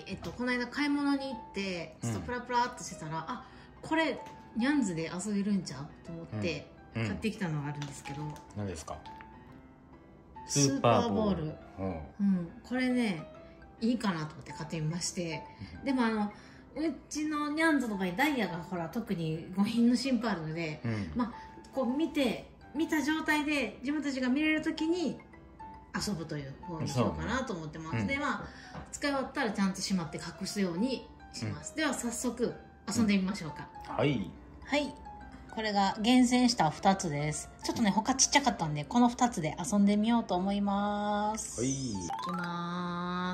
この間買い物に行ってちょっとプラプラっとしてたら、あ、これニャンズで遊べるんちゃうと思って買ってきたのがあるんですけど、 何ですか？ スーパーボール。これねいいかなと思って買ってみまして、でもうちのニャンズの場合ダイヤがほら特に5品の芯パールで、まあこう見た状態で自分たちが見れるときに遊ぶという方にしようかなと思ってます。でまあ使い終わったらちゃんとしまって隠すようにします。では早速遊んでみましょうか。 はいはい、これが厳選した2つです。ちょっとね他ちっちゃかったんでこの2つで遊んでみようと思います。いきます。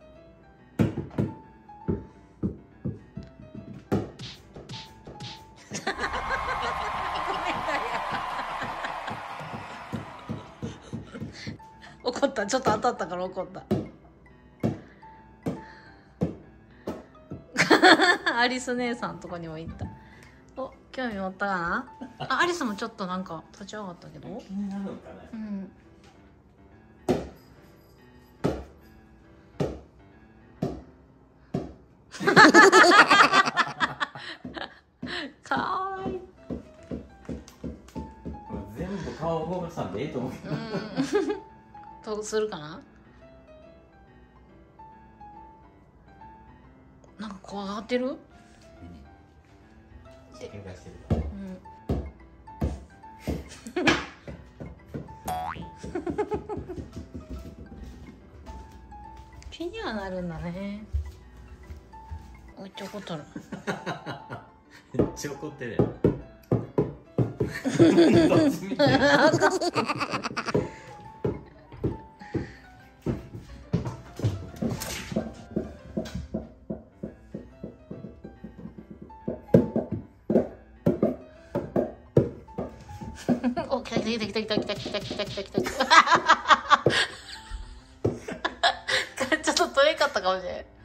怒った、ちょっと当たったから怒った。アリス姉さんとこにも行った。お、興味持ったかな。あ、アリスもちょっとなんか立ち上がったけど。 気になるのかな。 かわいい。 全部顔ほぐさんでいいと思うけど。 どうするかな。なんか怖がってる。 喧嘩してる。 気にはなるんだね。めっちゃ怒っとる。 めっちゃ怒ってるやん。どっち見てる。 お、来た来た来た来た来た来た来た来た来た来た。ちょっと取れんかったかもしれん。